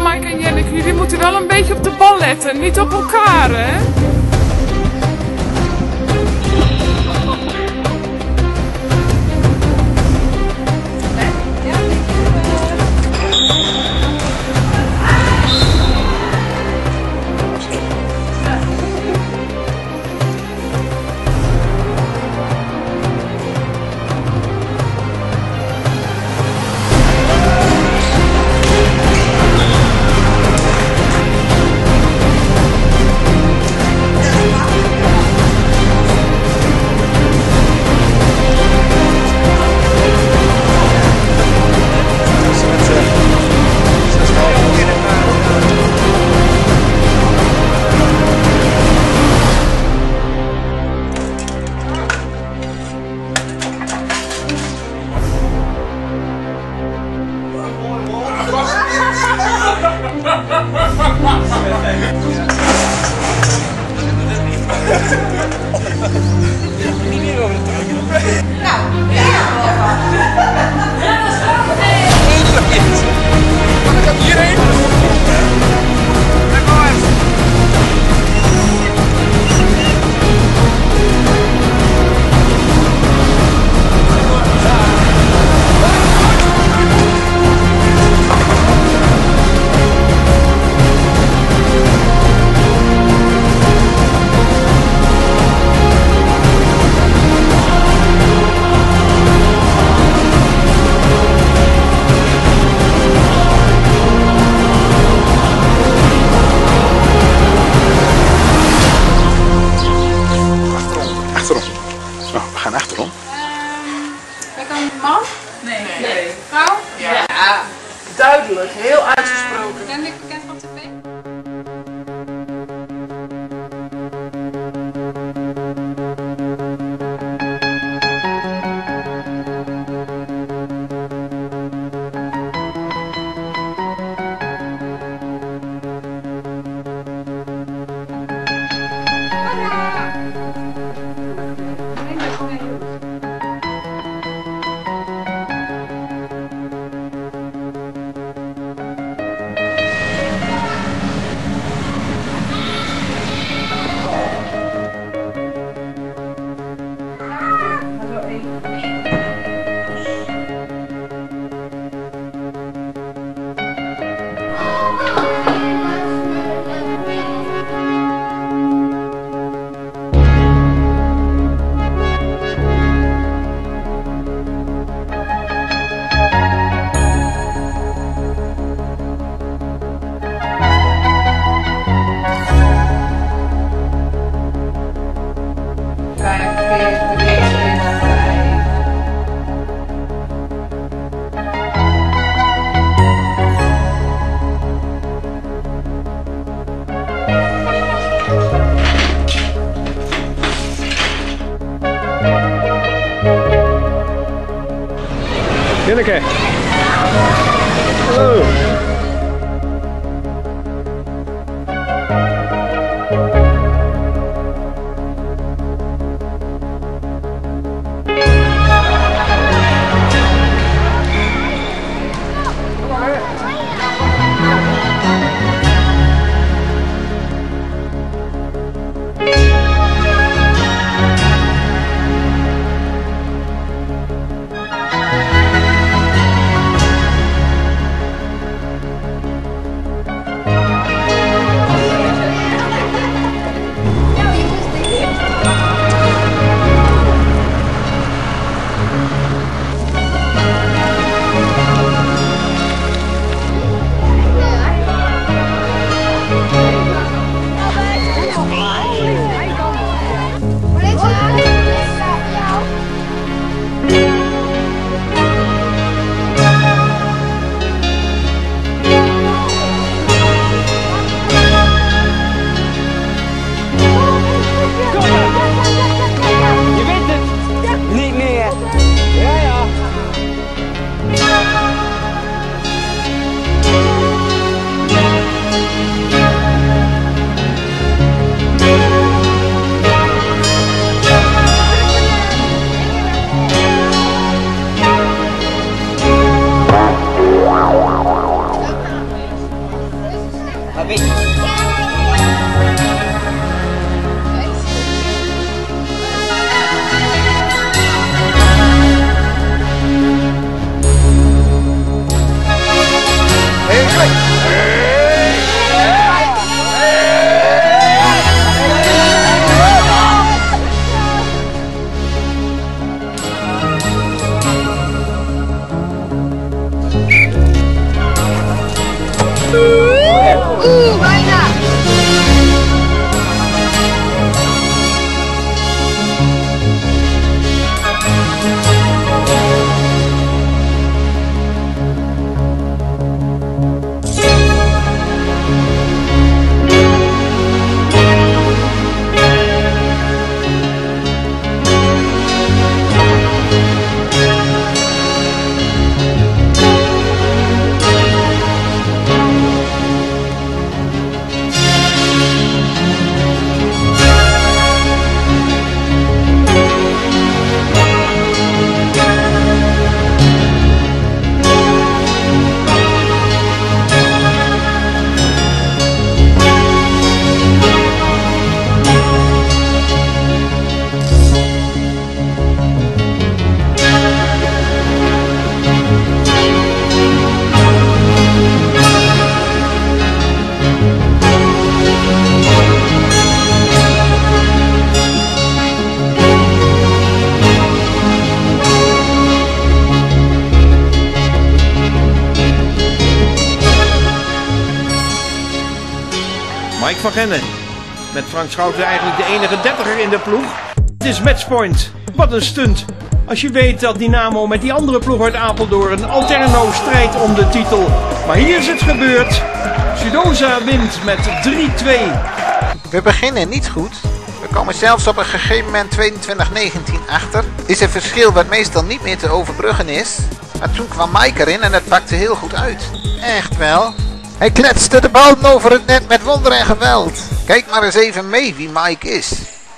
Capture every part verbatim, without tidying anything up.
Mike en Jenneke, jullie moeten wel een beetje op de bal letten, niet op elkaar, hè? Niet meer over de trekken. Nou, ja. Dan gaat hierheen. Kijk maar eens. Achterom. Oh, we gaan achterom. Ben ik een man? Nee. Nee. Vrouw? Ja. Ja. Duidelijk, heel uitgesproken. Ben ik bekend van tv? Jenneke. Hallo. weet Oeh, bijna. Mike van Genne. Met Frank Schouten eigenlijk de enige dertiger in de ploeg. Het is matchpoint. Wat een stunt. Als je weet dat Dynamo met die andere ploeg uit Apeldoorn Alterno strijdt om de titel. Maar hier is het gebeurd. Sudosa wint met drie twee. We beginnen niet goed. We komen zelfs op een gegeven moment tweeëntwintig negentien achter. Is een verschil wat meestal niet meer te overbruggen is. Maar toen kwam Mike erin en het pakte heel goed uit. Echt wel. Hij kletste de bal over het net met wonder en geweld. Kijk maar eens even mee wie Mike is.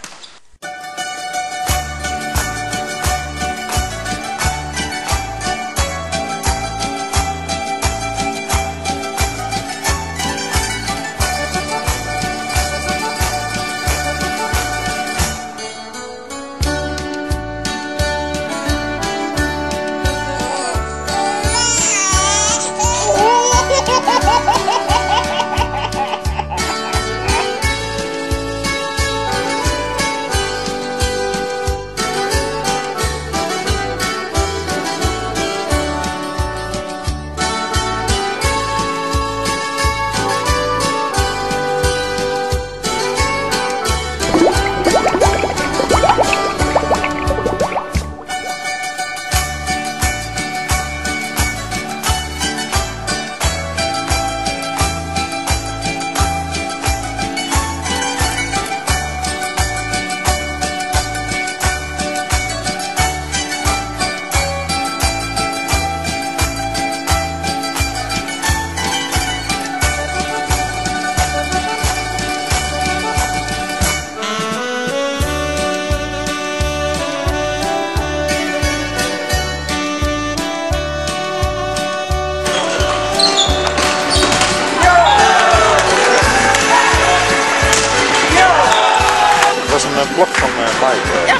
Dat was een blok van uh, Mike. Uh. Ja.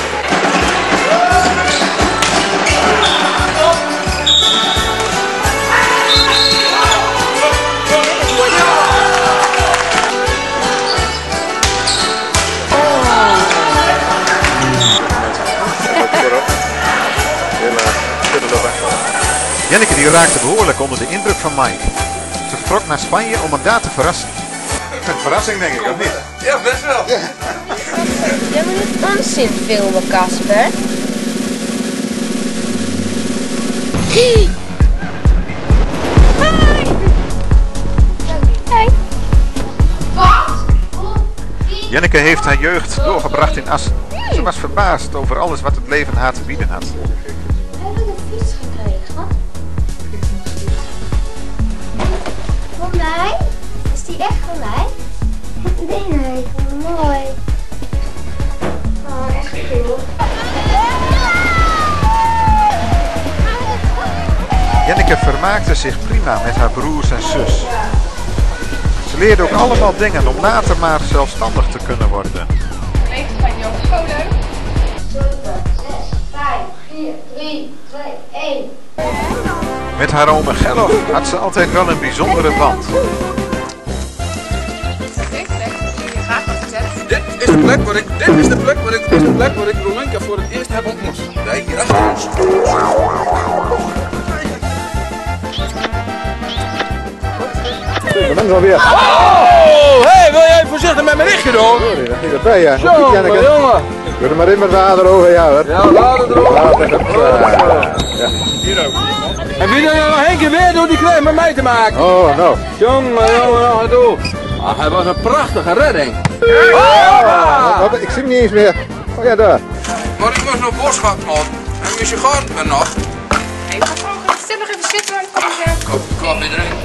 Janneke die raakte behoorlijk onder de indruk van Mike. Ze vertrok naar Spanje om hem daar te verrassen. Een verrassing denk ik, of niet? Ja, best wel. Ja. Je moet onzin filmen, Casper. Hey. Hey. Janneke heeft haar jeugd doorgebracht in Assen. Ze was verbaasd over alles wat het leven haar te bieden had. Heb ik een fiets gekregen? Van mij? Is die echt van mij? Nee, nee, mooi. Oh, echt cool. Janneke vermaakte zich prima met haar broers en zus. Ze leert ook allemaal dingen om later maar zelfstandig te kunnen worden. Collega's van Joost Scholen. zeven, zes, vijf, vier, drie, twee, één. Met haar ome Gello had ze altijd wel een bijzondere band. Dit is de plek waar ik, dit is de plek waar ik, dit is de plek waar ik Rolenka voor het eerst heb ontmoet. Nee, hier achter ons. Ik ben alweer. Oh, hey, wil jij voorzichtig met mijn lichtje doen? Sorry, dat ging erbij, ja. Zo, jongen. Doe er maar in met water over, ja hoor. Ja, water erover. Water, ja. En wie er nog één keer weer door die krijgt met mij te maken? Oh, nou. Jongen, jongen, nog toe. Ah, hij was een prachtige redding. Ah! Wat, ik zie hem niet eens meer. Oh ja, daar. Maar ik moest nog boodschap maken. En mijn sigaar er nog. Even gewoon stil nog even zitten, maar dan kom ik Kom, kom weer erin.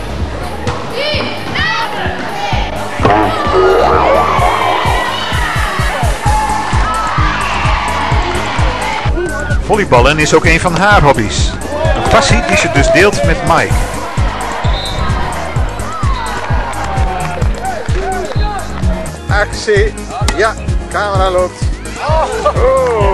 Volleyballen is ook een van haar hobby's. Een passie die ze dus deelt met Mike. Actie. Ja, camera loopt. Oh.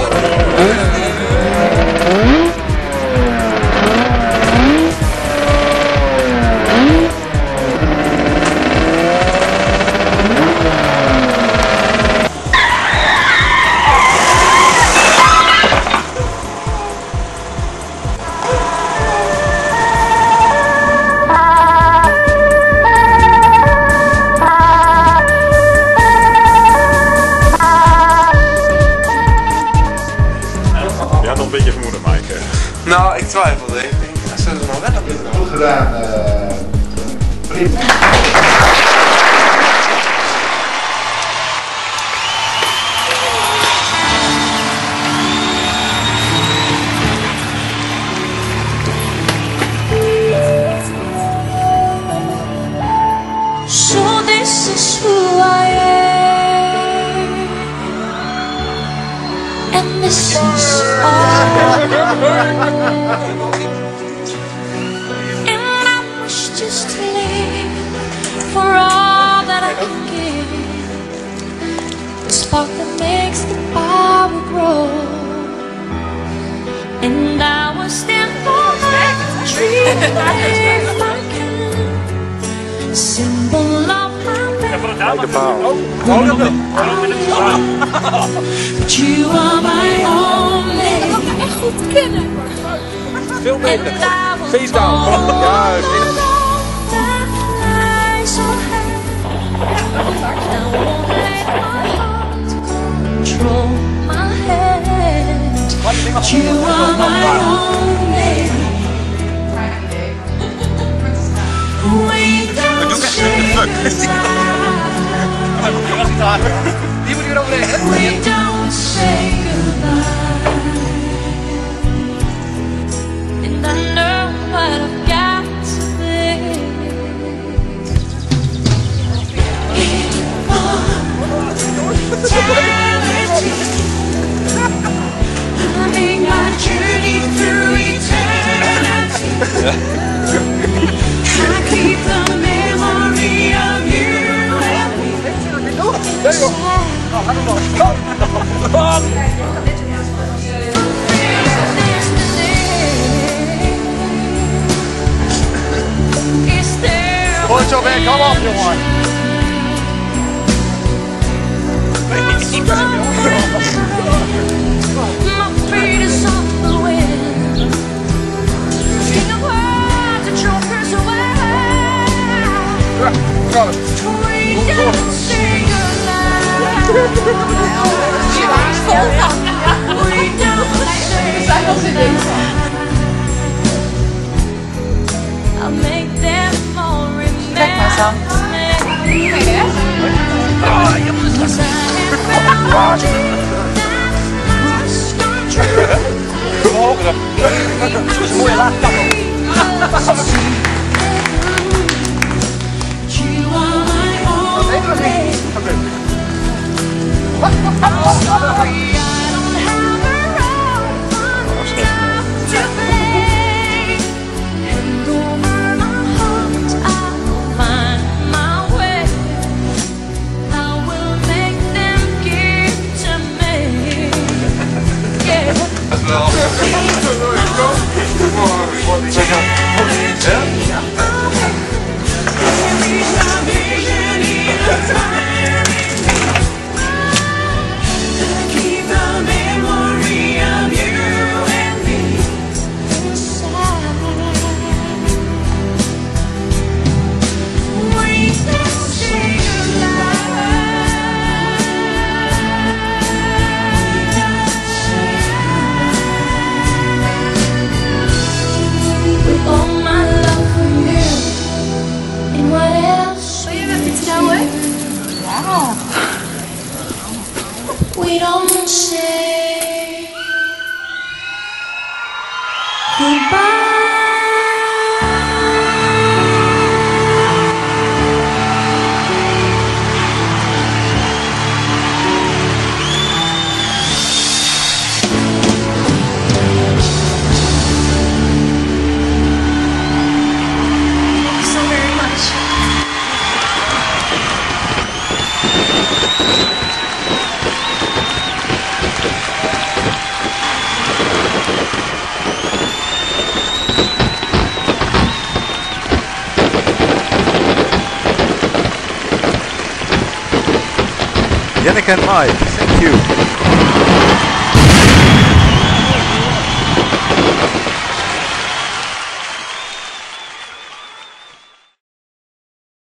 Nou, ik twijfelde even. Ik zet er nou net op in. Goed gedaan, uh, prima. So this is who I am, and this is all. And I was just to live for all that I can give, the spark that makes the power grow. And I was still for my dream, if I can, symbol of my but you are my only. Echt goed kennen. Veel beter. Face down. Juist. Control my head. But you are my only. We don't say goodbye. Die moet je eroverheen. We don't say goodbye. And I know what I've got to live. Immortality. I make my journey through eternity. I keep the memory of you and me. Gooi zo weg, kom op jongen. My feet is on the wind. King of words and chokers away. We don't say goodnight. We don't say goodnight. I'll make them all remember me. Oh, je moet het zijn. Hoger. Dat is een mooie laag tappel. And over my heart I'll find my way. we don't say goodbye. Yannick and Mike, thank you.